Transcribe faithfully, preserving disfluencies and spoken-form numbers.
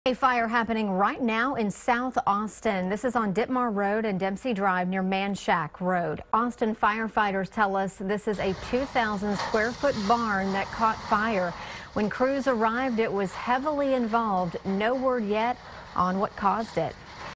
A fire happening right now in South Austin. This is on Dittmar Road and Dempsey Drive near Manchaca Road. Austin firefighters tell us this is a two thousand square foot barn that caught fire. When crews arrived, it was heavily involved. No word yet on what caused it.